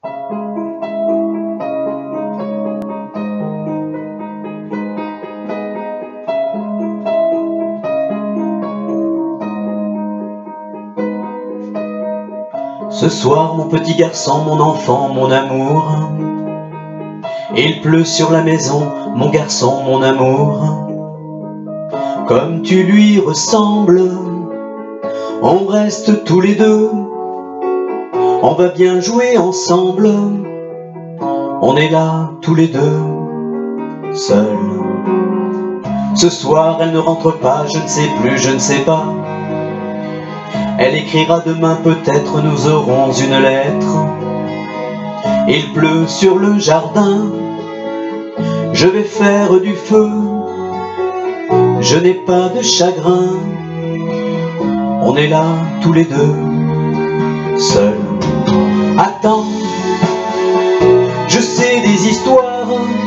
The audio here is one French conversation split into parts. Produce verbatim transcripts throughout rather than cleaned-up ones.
Ce soir, mon petit garçon, mon enfant, mon amour, il pleut sur la maison, mon garçon, mon amour. Comme tu lui ressembles, on reste tous les deux, on va bien jouer ensemble, on est là tous les deux, seuls. Ce soir, elle ne rentre pas, je ne sais plus, je ne sais pas. Elle écrira demain, peut-être nous aurons une lettre. Il pleut sur le jardin, je vais faire du feu, je n'ai pas de chagrin. On est là tous les deux, seuls. Attends, je sais des histoires.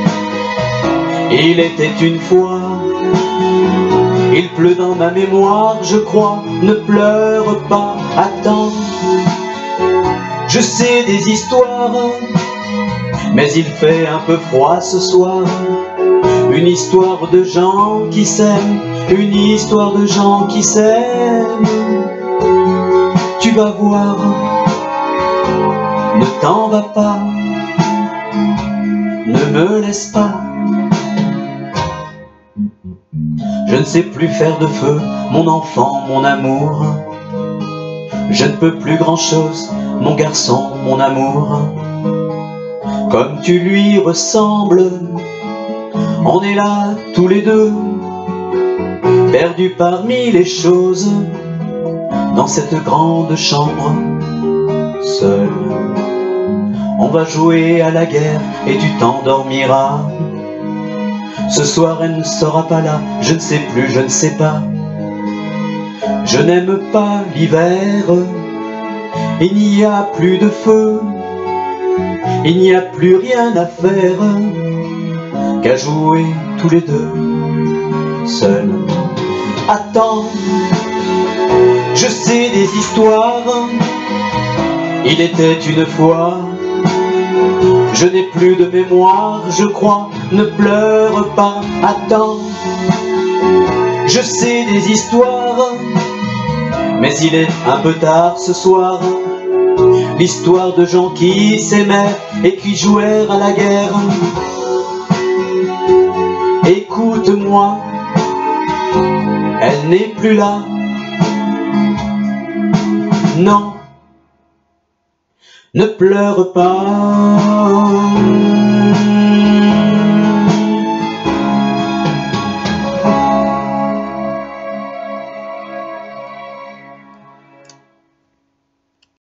Il était une fois. Il pleut dans ma mémoire, je crois, ne pleure pas, attends. Je sais des histoires, mais il fait un peu froid ce soir. Une histoire de gens qui s'aiment, une histoire de gens qui s'aiment. Tu vas voir, ne t'en va pas, ne me laisse pas. Je ne sais plus faire de feu, mon enfant, mon amour. Je ne peux plus grand-chose, mon garçon, mon amour. Comme tu lui ressembles, on est là tous les deux, perdus parmi les choses, dans cette grande chambre, seul. On va jouer à la guerre et tu t'endormiras. Ce soir elle ne sera pas là, je ne sais plus, je ne sais pas. Je n'aime pas l'hiver, il n'y a plus de feu, il n'y a plus rien à faire qu'à jouer tous les deux, seuls. Attends, je sais des histoires, il était une fois. Je n'ai plus de mémoire, je crois, ne pleure pas, attends. Je sais des histoires, mais il est un peu tard ce soir. L'histoire de gens qui s'aimaient et qui jouèrent à la guerre. Écoute-moi, elle n'est plus là. Non, ne pleure pas.